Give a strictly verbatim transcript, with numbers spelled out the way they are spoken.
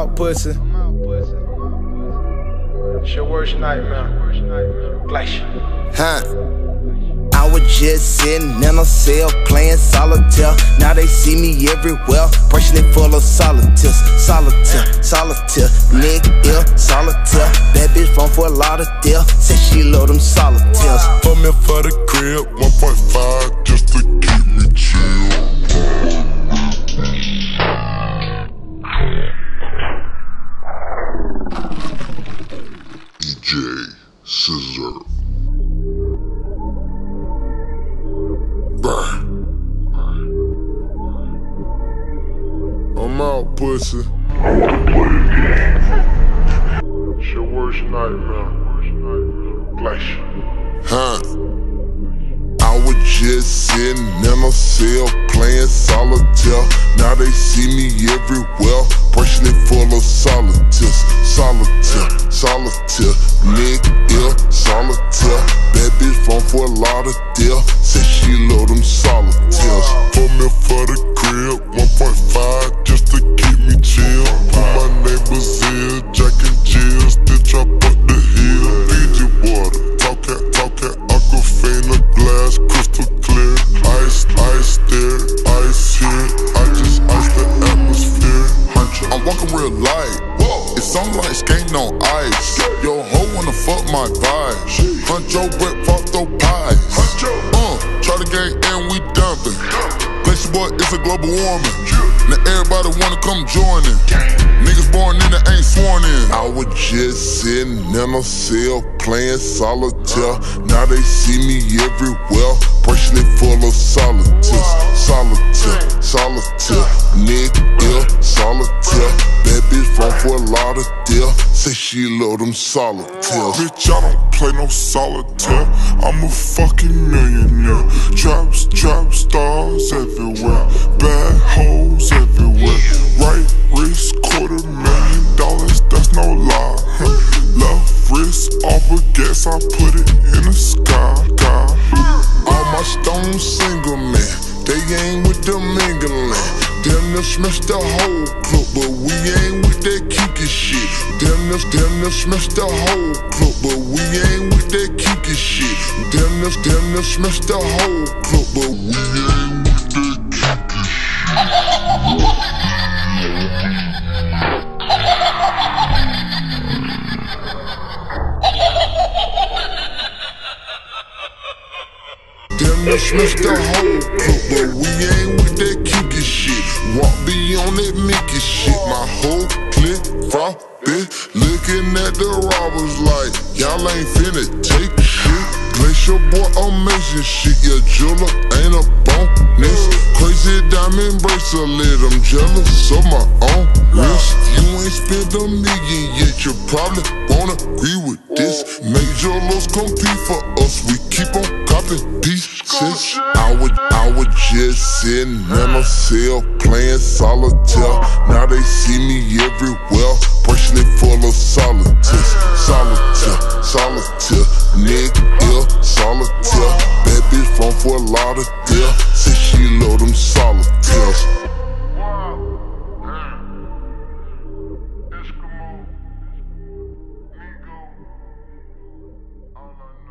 out, pussy. It's your worst nightmare. Glacier. Huh. I was just sitting in a cell playing solitaire. Now they see me everywhere, brushing it full of solitaires. Solitaire, solitaire, nigga ill, solitaire. That bitch from Fort Lauderdale, said she love them solitaires. Put me for the crib, one point five, just to keep me chill. D J Scissor. Bruh. I'm out, pussy. I wanna play a game. It's your worst nightmare. Glacier. Huh. I was just sitting in a cell playing solitaire. Now they see me everywhere, brushing it full of solitaires. Solitaire, solitaire, nigga ill, solitaire. That bitch from Fort Lauderdale, said she love them solitaires. Put me for the crib, one point five, just to keep me chill. Put my neighbors in, Jack and Jill, still chop up the hill. Fiji water, talk at, talk at, Aquafina glass, crystal clear. Ice, ice there, ice here. I just ice the atmosphere. I'm walking real light. It sound like skating on ice. Yo ho wanna fuck my vibe. Huncho Brett fuck those pies. Uh, try the game and we dumping. Glacier boy, it's a global warming. Now everybody wanna come join in. Niggas born in it ain't sworn in. I was just sitting in a cell playing solitaire. Now they see me everywhere, brushing it full of solitaires. Solitaire, solitaire, nigga ill, solitaire. That bitch from Fort Lauderdale, say she love them solitaires. Bitch, I don't play no solitaire. I'm a fucking millionaire. Traps, trap stars everywhere, bad hoes everywhere. Right wrist, quarter million dollars, that's no lie. Left wrist, off of gas, I put it in the sky. All my stones single man, they ain't with the mingling. Damn near smashed the whole club, but we ain't with that kiki shit. Damn near, damn near smashed the whole club, but we ain't with that kiki shit. Damn near, damn near smashed the whole club, but we ain't with that kiki shit. Damn near smashed the whole club, but we ain't with that kiki shit. Walk beyond that Mickey shit. My whole clique frothy, looking at the robbers like y'all ain't finna take shit. Glacier boy, amazing shit. Your jeweler ain't a bonus. Crazy diamond bracelet, I'm jealous of my own wrist. You ain't spent a million yet, you probably wanna agree with this. Major loss compete for us, we keep on copping pieces. I was, I was just sitting in a cell playing solitaire. Now they see me everywhere, brushing it full of solitaires. Solitaire, solitaire, nigga ill, solitaire. That bitch from Fort Lauderdale, say she love them solitaires. Eskimo, Migo, all I know.